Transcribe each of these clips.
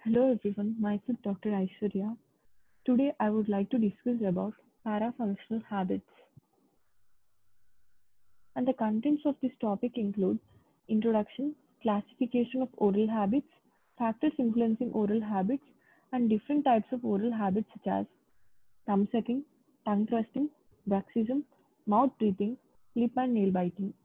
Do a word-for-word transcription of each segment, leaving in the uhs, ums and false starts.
Hello everyone, myself Doctor Aishwarya. Today I would like to discuss about parafunctional habits. And the contents of this topic include introduction, classification of oral habits, factors influencing oral habits, and different types of oral habits such as thumb sucking, tongue thrusting, bruxism, mouth breathing, lip and nail biting.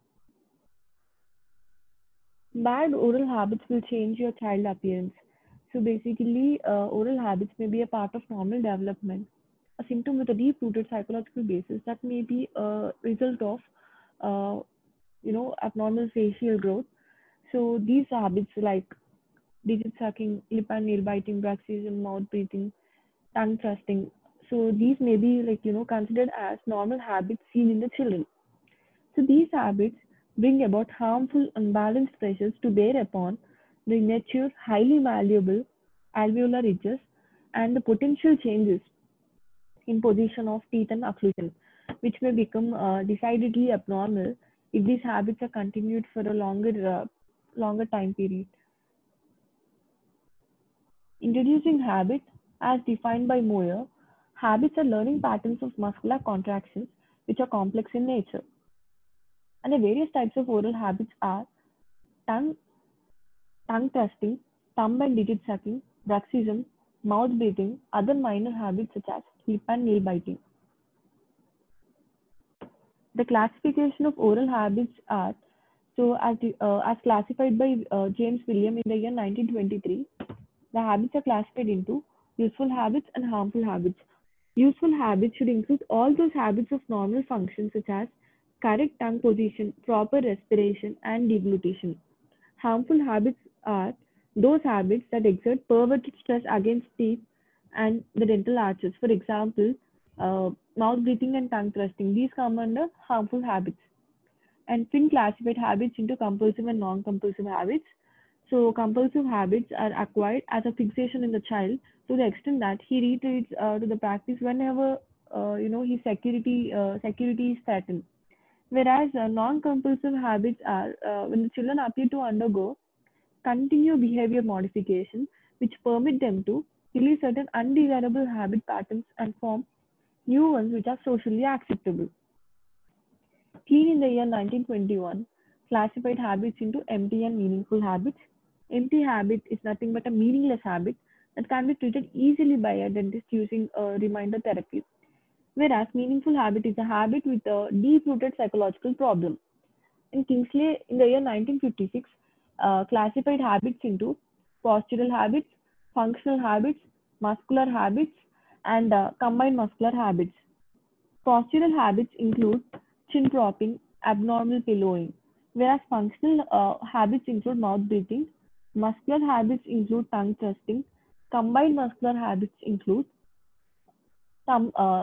Bad oral habits will change your child appearance. So basically, uh, oral habits may be a part of normal development, a symptom with a deep-rooted psychological basis that may be a result of, uh, you know, abnormal facial growth. So these habits like digit sucking, lip and nail biting, bruxism, mouth breathing, tongue thrusting. So these may be like you know considered as normal habits seen in the children. So these habits bring about harmful unbalanced pressures to bear upon the mature, highly malleable alveolar ridges and the potential changes in position of teeth and occlusion, which may become uh, decidedly abnormal if these habits are continued for a longer, uh, longer time period. Introducing habit as defined by Moyer, habits are learning patterns of muscular contractions which are complex in nature. And the various types of oral habits are tongue tongue thrusting, thumb and digit sucking, bruxism, mouth breathing, other minor habits such as lip and nail biting. The classification of oral habits are so as, the, uh, as classified by uh, James William in the year nineteen twenty-three, the habits are classified into useful habits and harmful habits. Useful habits should include all those habits of normal function such as correct tongue position, proper respiration, and deglutition. Harmful habits are those habits that exert perverted stress against teeth and the dental arches. For example, uh, mouth breathing and tongue thrusting. These come under harmful habits. And Finn classified habits into compulsive and non-compulsive habits. So compulsive habits are acquired as a fixation in the child to the extent that he retreats uh, to the practice whenever uh, you know his security uh, security is threatened. Whereas uh, non-compulsive habits are uh, when the children appear to undergo continue behavior modification, which permit them to release certain undesirable habit patterns and form new ones which are socially acceptable. Clean in the year nineteen twenty-one classified habits into empty and meaningful habits. Empty habit is nothing but a meaningless habit that can be treated easily by a dentist using a reminder therapy. Whereas meaningful habit is a habit with a deep-rooted psychological problem. And Kingsley, in the year nineteen fifty-six, uh, classified habits into postural habits, functional habits, muscular habits, and uh, combined muscular habits. Postural habits include chin propping, abnormal pillowing, whereas functional uh, habits include mouth breathing. Muscular habits include tongue thrusting. Combined muscular habits include thumb, uh,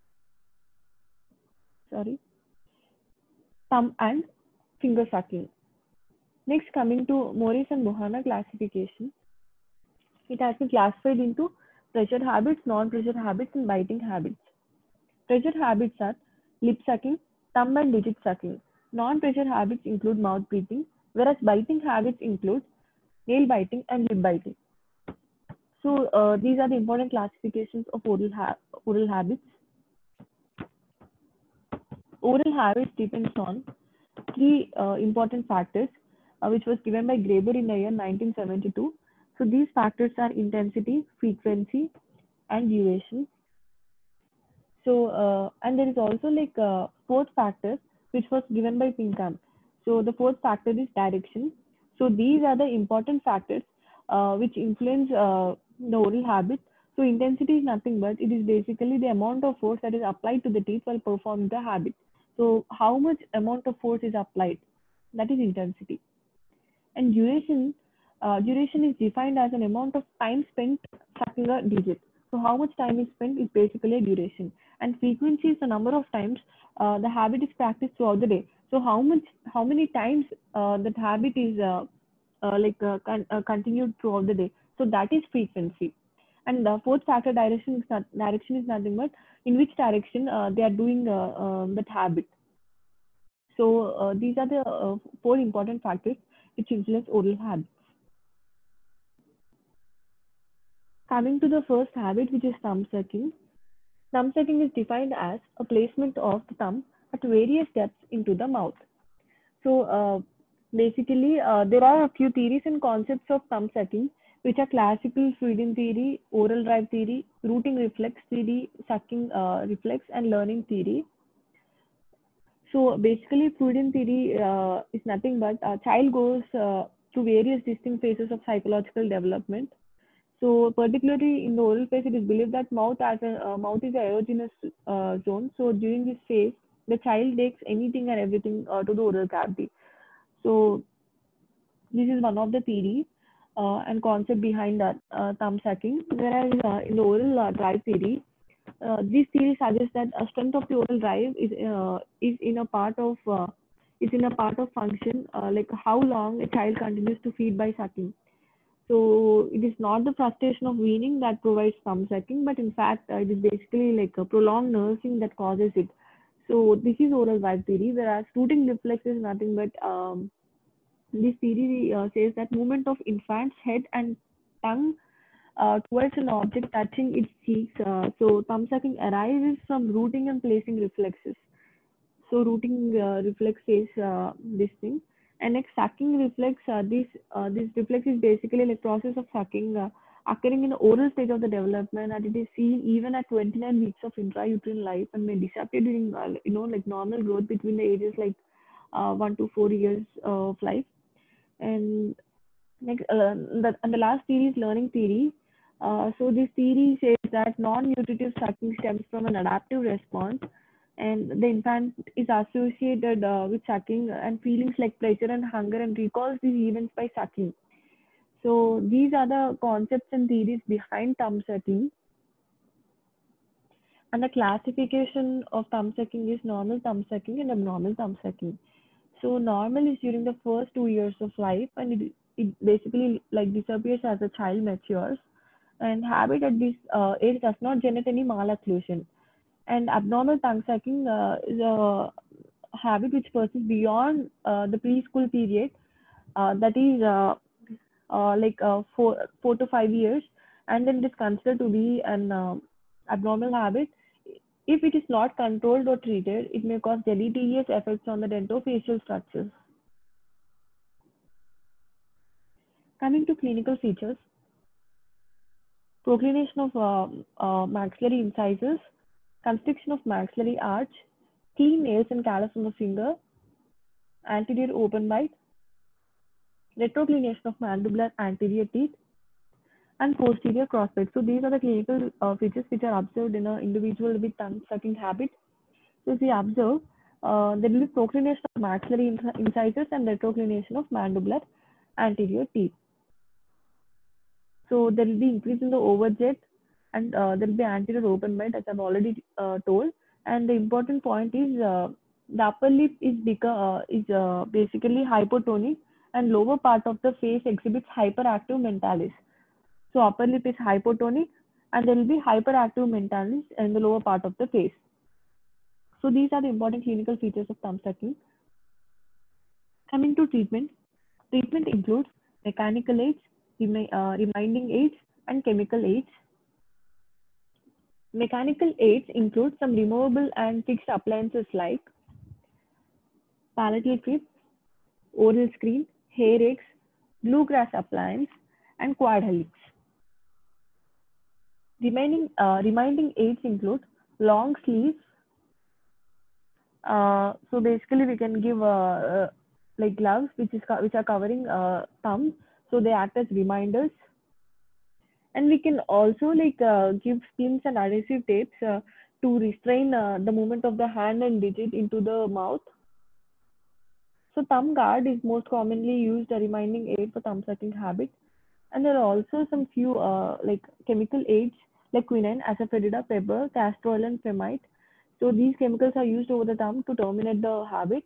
sorry, thumb and finger sucking. Next, coming to Morris and Bohana classification, it has been classified into pressured habits, non-pressured habits, and biting habits. Pressured habits are lip sucking, thumb and digit sucking. Non-pressured habits include mouth breathing, whereas biting habits include nail biting and lip biting. So uh, these are the important classifications of oral, ha- oral habits. Oral habits depends on three uh, important factors, uh, which was given by Graeber in the year nineteen seventy-two. So these factors are intensity, frequency, and duration. So, uh, and there is also like uh, fourth factor, which was given by Pinkham. So the fourth factor is direction. So these are the important factors uh, which influence uh, the oral habit. So intensity is nothing but it is basically the amount of force that is applied to the teeth while performing the habit. So how much amount of force is applied? That is intensity. And duration, uh, duration is defined as an amount of time spent sucking a digit. So how much time is spent is basically a duration. And frequency is the number of times uh, the habit is practiced throughout the day. So how much, how many times uh, that habit is uh, uh, like uh, con- uh, continued throughout the day. So that is frequency. And the fourth factor direction is not, direction is nothing but in which direction uh, they are doing uh, uh, that habit. So uh, these are the uh, four important factors which influence oral habits. Coming to the first habit, which is thumb sucking. Thumb sucking is defined as a placement of the thumb at various depths into the mouth. So uh, basically, uh, there are a few theories and concepts of thumb sucking, which are classical Freudian theory, oral drive theory, rooting reflex theory, sucking uh, reflex, and learning theory. So basically, Freudian theory uh, is nothing but a child goes uh, through various distinct phases of psychological development. So particularly in the oral phase, it is believed that mouth as a uh, mouth is a erogenous uh, zone. So during this phase, the child takes anything and everything uh, to the oral cavity. So this is one of the theory uh, and concept behind that uh, thumb sucking. Whereas uh, in the oral uh, drive theory, uh, this theory suggests that a strength of the oral drive is uh, is in a part of uh, is in a part of function uh, like how long a child continues to feed by sucking. So it is not the frustration of weaning that provides thumb sucking, but in fact uh, it is basically like a prolonged nursing that causes it. So this is oral drive theory, whereas rooting reflex is nothing but um, this theory uh, says that movement of infant's head and tongue uh, towards an object touching its cheeks. Uh, so thumb sucking arises from rooting and placing reflexes. So rooting uh, reflex is uh, this thing, and next sucking reflex. Uh, this uh, this reflex is basically like process of sucking uh, occurring in the oral stage of the development, and it is seen even at twenty-nine weeks of intrauterine life and may disappear during uh, you know like normal growth between the ages like uh, one to four years of life. And next, uh, the, and the last theory is learning theory. Uh, so this theory says that non-nutritive sucking stems from an adaptive response, and the infant is associated uh, with sucking and feelings like pleasure and hunger and recalls these events by sucking. So these are the concepts and theories behind thumb sucking. And the classification of thumb sucking is normal thumb sucking and abnormal thumb sucking. So normal is during the first two years of life, and it, it basically like disappears as the child matures. And habit at this uh, age does not generate any malocclusion. And abnormal tongue sucking uh, is a habit which persists beyond uh, the preschool period. Uh, that is uh, uh, like uh, four four to five years, and then it is considered to be an uh, abnormal habit. If it is not controlled or treated, it may cause deleterious effects on the dentofacial structures. Coming to clinical features, proclination of uh, uh, maxillary incisors, constriction of maxillary arch, clean nails and callus on the finger, anterior open bite, retroclination of mandibular anterior teeth, and posterior crossbite. So these are the clinical uh, features which are observed in an individual with tongue sucking habit. So if we observe, uh, there will be proclination of maxillary incisors and retroclination of mandibular anterior teeth. So there will be increase in the overjet, and uh, there will be anterior open bite, as I've already uh, told. And the important point is uh, the upper lip is uh, is uh, basically hypotonic, and lower part of the face exhibits hyperactive mentalis. So upper lip is hypotonic, and there will be hyperactive mentalis in the lower part of the face. So these are the important clinical features of thumb sucking. Coming to treatment, treatment includes mechanical aids, remi uh, reminding aids, and chemical aids. Mechanical aids include some removable and fixed appliances like palatal clip, oral screen, hair rakes, bluegrass appliance, and quad helix. Remaining, uh, reminding aids include long sleeves. Uh, so basically, we can give uh, uh, like gloves which is which are covering uh, thumb, so they act as reminders. And we can also like uh, give skins and adhesive tapes uh, to restrain uh, the movement of the hand and digit into the mouth. So thumb guard is most commonly used a reminding aid for thumb sucking habit. And there are also some few uh, like chemical aids like quinine, asafoetida, pepper, castor oil, and femite. So these chemicals are used over the thumb to terminate the habit.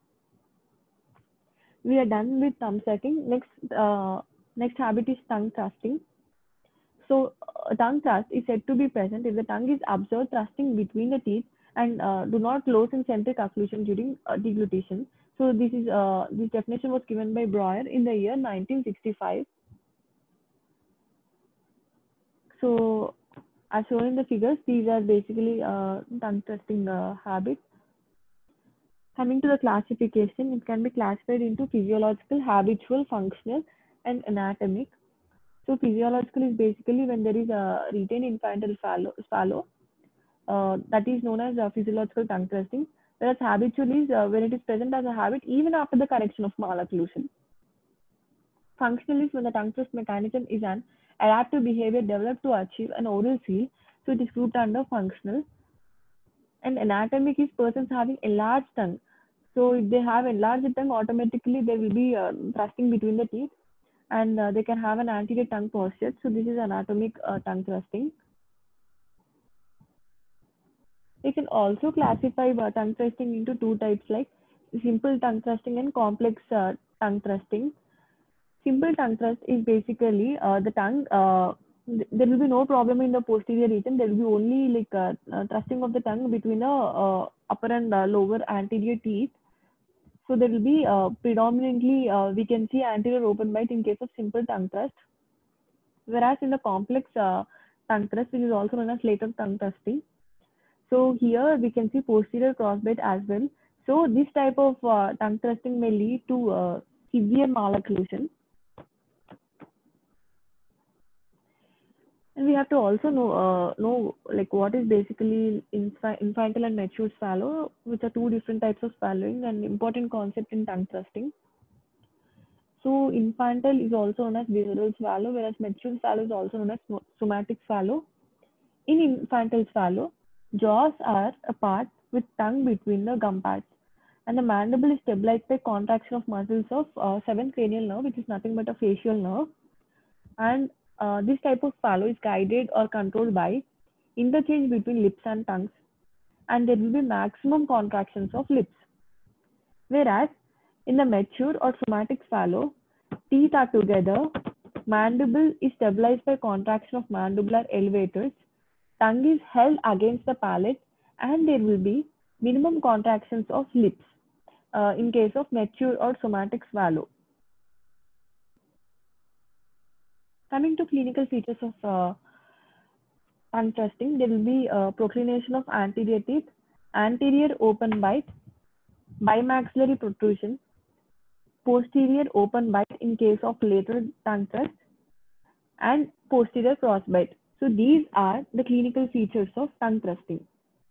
We are done with thumb sucking. Next, uh, next habit is tongue thrusting. So uh, tongue thrust is said to be present if the tongue is observed thrusting between the teeth and uh, do not close in centric occlusion during uh, deglutition. So this is uh, this definition was given by Breuer in the year nineteen sixty-five. So as shown in the figures, these are basically uh, tongue thrusting uh, habits. Coming to the classification, it can be classified into physiological, habitual, functional, and anatomic. So physiological is basically when there is a retained infantile swallow, swallow uh, that is known as uh, physiological tongue thrusting, whereas habitual is uh, when it is present as a habit even after the correction of malocclusion. Functional is when the tongue thrust mechanism is an adaptive behavior developed to achieve an oral seal, so it is grouped under functional. And anatomic is persons having enlarged tongue. So if they have enlarged tongue, automatically there will be uh, thrusting between the teeth, and uh, they can have an anterior tongue posture. So this is anatomic uh, tongue thrusting. We can also classify uh, tongue thrusting into two types, like simple tongue thrusting and complex uh, tongue thrusting. Simple tongue thrust is basically uh, the tongue, uh, th- there will be no problem in the posterior region. There will be only like uh, uh, thrusting of the tongue between the uh, upper and uh, lower anterior teeth. So there will be uh, predominantly, uh, we can see anterior open bite in case of simple tongue thrust. Whereas in the complex uh, tongue thrust, which is also known as lateral tongue thrusting, so here we can see posterior crossbite as well. So this type of uh, tongue thrusting may lead to uh, severe malocclusion. And we have to also know uh, know like what is basically inf- infantile and mature swallow, which are two different types of swallowing and important concept in tongue thrusting. So infantile is also known as visceral swallow, whereas mature swallow is also known as somatic swallow. In infantile swallow, jaws are apart with tongue between the gum pads, and the mandible is stabilized by contraction of muscles of uh, seventh cranial nerve, which is nothing but a facial nerve. And uh, this type of swallow is guided or controlled by interchange between lips and tongues, and there will be maximum contractions of lips. Whereas in the mature or somatic swallow, teeth are together, mandible is stabilized by contraction of mandibular elevators, tongue is held against the palate, and there will be minimum contractions of lips uh, in case of mature or somatic swallow. Coming to clinical features of uh, tongue thrusting, there will be uh, proclination of anterior teeth, anterior open bite, bimaxillary protrusion, posterior open bite in case of lateral tongue thrust, and posterior crossbite. So these are the clinical features of tongue thrusting.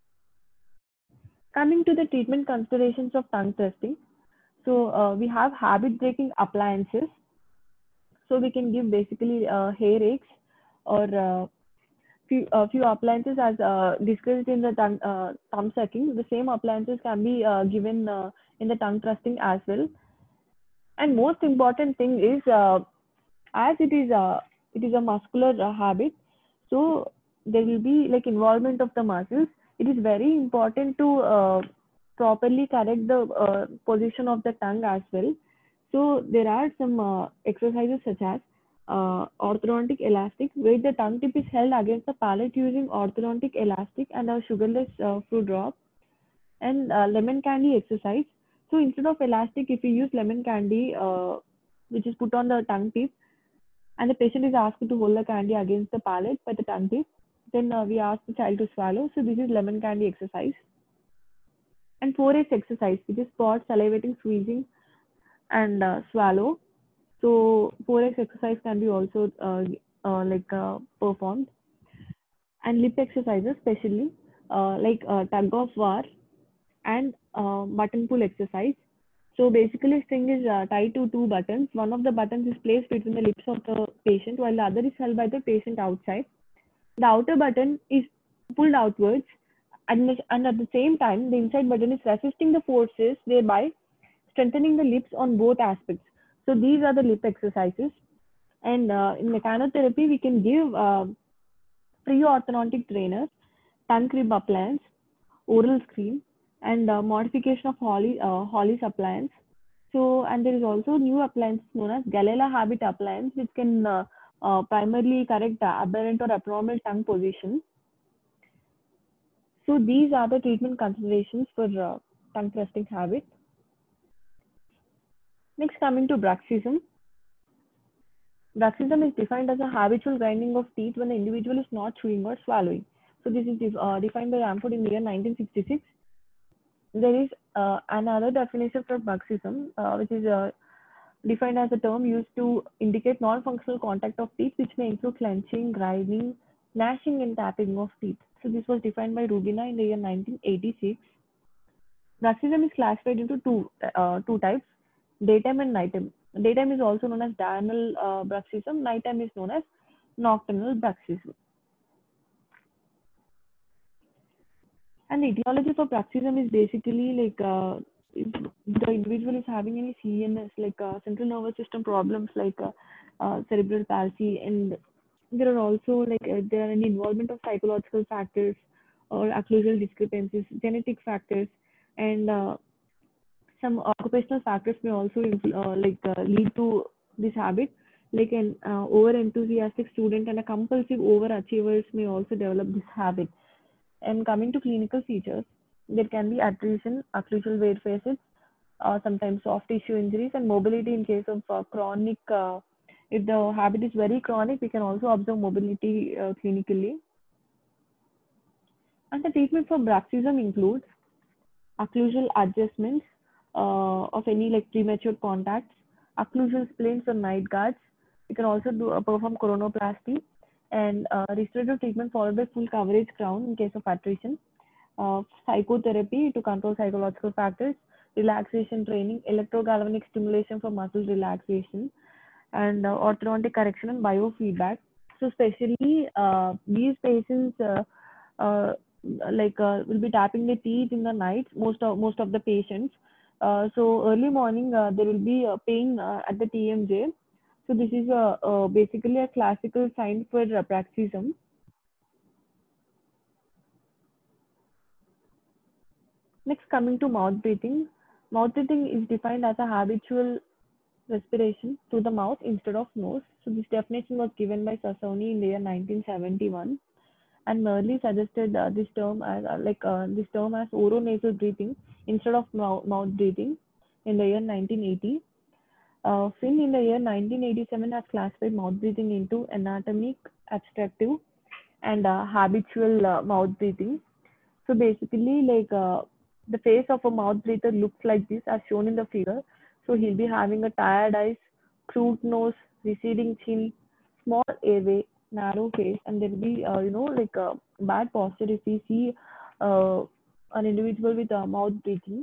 Coming to the treatment considerations of tongue thrusting, so uh, we have habit breaking appliances. So we can give basically uh, hair rakes or uh, few uh, few appliances as uh, discussed in the tongue, uh, thumb sucking. The same appliances can be uh, given uh, in the tongue thrusting as well. And most important thing is uh, as it is a it is a muscular uh, habit, so there will be like involvement of the muscles. It is very important to uh, properly correct the uh, position of the tongue as well. So there are some uh, exercises such as uh, orthodontic elastic, where the tongue tip is held against the palate using orthodontic elastic and a sugarless uh, fruit drop, and uh, lemon candy exercise. So instead of elastic, if you use lemon candy, uh, which is put on the tongue tip, and the patient is asked to hold the candy against the palate by the tongue tip, then uh, we ask the child to swallow. So this is lemon candy exercise. And four S exercise, which is spot, salivating, squeezing, and uh, swallow. So four S exercise can be also uh, uh, like uh, performed. And lip exercises, especially uh, like uh, tug of war and uh, button pull exercise. So basically, string is uh, tied to two buttons. One of the buttons is placed between the lips of the patient, while the other is held by the patient outside. The outer button is pulled outwards, and, and at the same time, the inside button is resisting the forces, thereby strengthening the lips on both aspects. So these are the lip exercises. And uh, in mechanotherapy, we can give uh, pre-orthodontic trainers, tongue crib appliance, oral screen, and uh, modification of Holly, uh, Holly's appliance. So, and there is also new appliance known as Gallela Habit appliance, which can uh, uh, primarily correct uh, aberrant or abnormal tongue position. So, these are the treatment considerations for uh, tongue thrusting habit. Next, coming to bruxism. Bruxism is defined as a habitual grinding of teeth when the individual is not chewing or swallowing. So this is uh, defined by Ramford in the year nineteen sixty-six. There is uh, another definition for bruxism, uh, which is uh, defined as a term used to indicate non-functional contact of teeth, which may include clenching, grinding, gnashing, and tapping of teeth. So this was defined by Rubina in the year nineteen eighty-six. Bruxism is classified into two uh, two types: daytime and nighttime. Daytime is also known as diurnal uh, bruxism. Nighttime is known as nocturnal bruxism. And the etiology for bruxism is basically like uh, if the individual is having any C N S, like uh, central nervous system problems, like uh, uh, cerebral palsy, and there are also like uh, there are any involvement of psychological factors or occlusal discrepancies, genetic factors, and uh, some occupational factors may also uh, like uh, lead to this habit. Like an uh, over enthusiastic student and a compulsive overachievers may also develop this habit. And coming to clinical features, there can be attrition, occlusal wear facets, uh, sometimes soft tissue injuries, and mobility in case of uh, chronic. Uh, if the habit is very chronic, we can also observe mobility uh, clinically. And the treatment for bruxism includes occlusal adjustments uh, of any like premature contacts, occlusal splints or night guards. You can also do uh, perform coronoplasty and uh, restorative treatment followed by full coverage crown in case of attrition. Uh, psychotherapy to control psychological factors, relaxation training, electrogalvanic stimulation for muscle relaxation, and uh, orthodontic correction and biofeedback. So, especially uh, these patients uh, uh, like uh, will be tapping the teeth in the night. Most of most of the patients. Uh, so early morning uh, there will be uh, pain uh, at the T M J. So this is a, uh, basically a classical sign for uh, bruxism. Next, coming to mouth breathing. Mouth breathing is defined as a habitual respiration through the mouth instead of nose. So this definition was given by Sassoni in the year nineteen seventy-one, and Merle suggested uh, this term as uh, like uh, this term as oronasal breathing instead of mouth, mouth breathing in the year nineteen eighty. Uh, Finn in the year nineteen eighty-seven has classified mouth breathing into anatomic, abstractive, and uh, habitual uh, mouth breathing. So basically, like uh, the face of a mouth breather looks like this, as shown in the figure. So he'll be having a tired eyes, crude nose, receding chin, small airway, narrow face, and there'll be, uh, you know, like a bad posture if we see uh, an individual with a mouth breathing.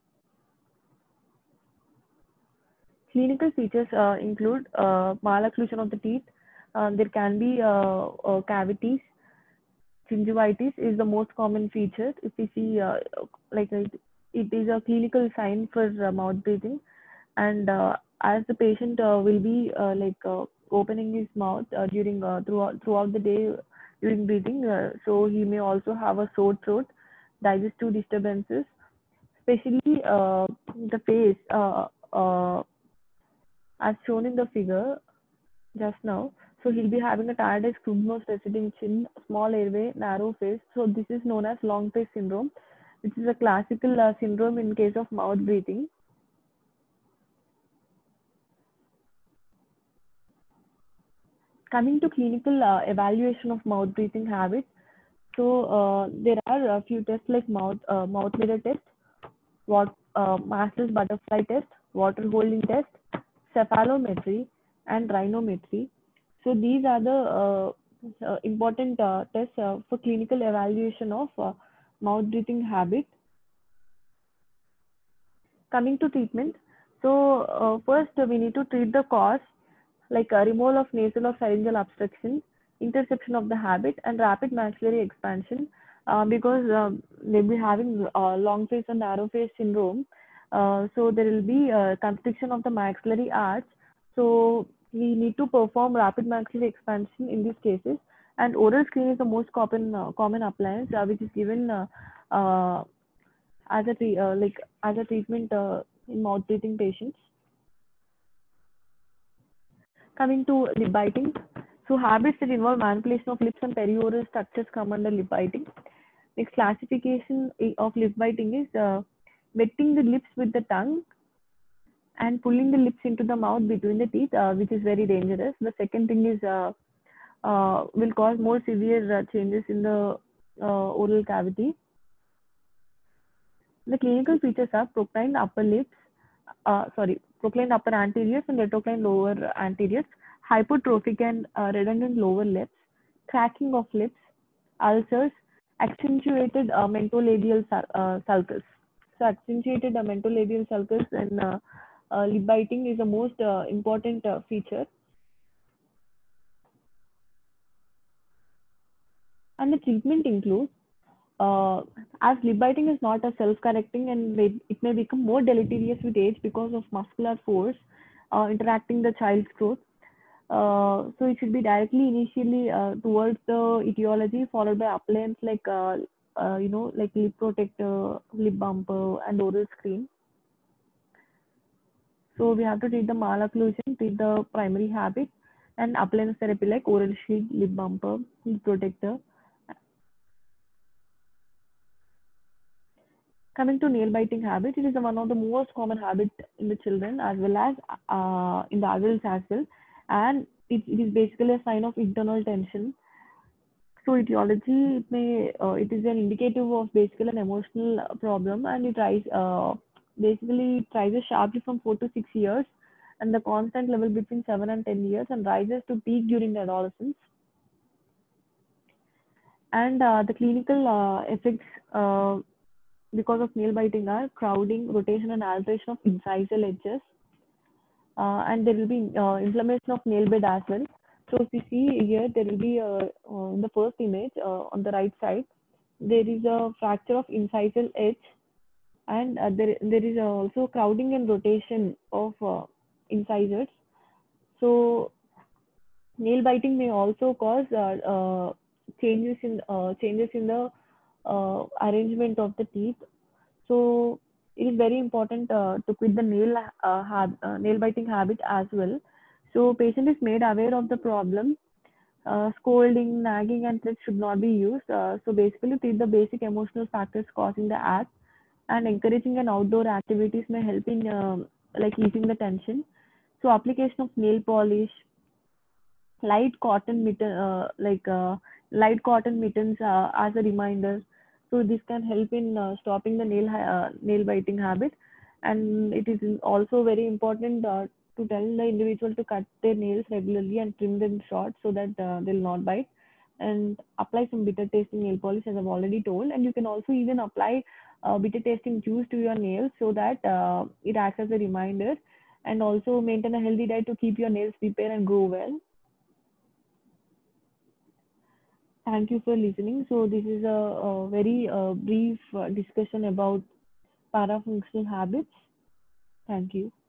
Clinical features uh, include uh, malocclusion of the teeth. Uh, there can be uh, uh, cavities. Gingivitis is the most common feature. If we see, uh, like it, it is a clinical sign for uh, mouth breathing, and uh, as the patient uh, will be uh, like uh, opening his mouth uh, during uh, throughout throughout the day during breathing, uh, so he may also have a sore throat, digestive disturbances, especially uh, the face, uh, uh, as shown in the figure just now. So he'll be having a tiredness, crude nose, receding chin, small airway, narrow face. So this is known as long face syndrome, which is a classical uh, syndrome in case of mouth breathing. Coming to clinical uh, evaluation of mouth breathing habits, so uh, there are a few tests like mouth uh, mouth mirror test, what uh, Master's butterfly test, water holding test, cephalometry, and rhinometry. So these are the uh, uh, important uh, tests uh, for clinical evaluation of uh, mouth breathing habit. Coming to treatment, so uh, first uh, we need to treat the cause, like uh, removal of nasal or pharyngeal obstruction, interception of the habit, and rapid maxillary expansion. Uh, because um, they'll be having uh, long face and narrow face syndrome, uh, so there will be uh, constriction of the maxillary arch. So we need to perform rapid maxillary expansion in these cases. And oral screen is the most common uh, common appliance, uh, which is given uh, uh, as a tre- uh, like as a treatment uh, in mouth breathing patients. Coming to lip biting, so habits that involve manipulation of lips and perioral structures come under lip biting. Next classification of lip biting is uh, wetting the lips with the tongue, and pulling the lips into the mouth between the teeth, uh, which is very dangerous. The second thing is uh, uh, will cause more severe uh, changes in the uh, oral cavity. The clinical features are proclined upper lips, uh, sorry, proclined upper anteriors and retroclined lower anteriors, hypertrophic and uh, redundant lower lips, cracking of lips, ulcers, accentuated uh, mentolabial sul- uh, sulcus. So accentuated uh, mentolabial sulcus and uh, uh, lip biting is the most uh, important uh, feature. And the treatment includes, uh, as lip biting is not a self-correcting and may, it may become more deleterious with age because of muscular force uh, interacting the child's growth. Uh, so it should be directly initially uh, towards the etiology, followed by appliance like uh, uh, you know like lip protector, lip bumper, and oral screen. So we have to treat the malocclusion, treat the primary habit, and appliance therapy like oral shield, lip bumper, lip protector. Coming to nail biting habit, it is one of the most common habit in the children as well as uh, in the adults as well, and it, it is basically a sign of internal tension. So etiology, it may uh, it is an indicative of basically an emotional uh, problem, and it rise uh, basically it rises sharply from four to six years, and the constant level between seven and ten years, and rises to peak during the adolescence. And uh, the clinical uh, effects uh, because of nail biting are crowding, rotation, and alteration of incisal edges, uh, and there will be uh, inflammation of nail bed as well. So if you see here, there will be uh, uh, in the first image uh, on the right side, there is a fracture of incisal edge, and uh, there there is also crowding and rotation of uh, incisors. So nail biting may also cause uh, uh, changes in uh, changes in the uh, arrangement of the teeth. So it is very important uh, to quit the nail uh, hab- uh, nail biting habit as well. So patient is made aware of the problem. Uh, scolding, nagging, and threats should not be used. Uh, so basically, treat the basic emotional factors causing the act, and encouraging an outdoor activities may help in um like easing the tension. So application of nail polish, light cotton mitten, uh, like uh, light cotton mittens uh, as a reminder. So this can help in uh, stopping the nail uh, nail biting habit, and it is also very important uh, to tell the individual to cut their nails regularly and trim them short so that uh, they'll not bite. And apply some bitter tasting nail polish as I've already told, and you can also even apply uh, bitter tasting juice to your nails so that uh, it acts as a reminder, and also maintain a healthy diet to keep your nails repair and grow well. Thank you for listening. So this is a, a very uh, brief uh, discussion about parafunctional habits. Thank you.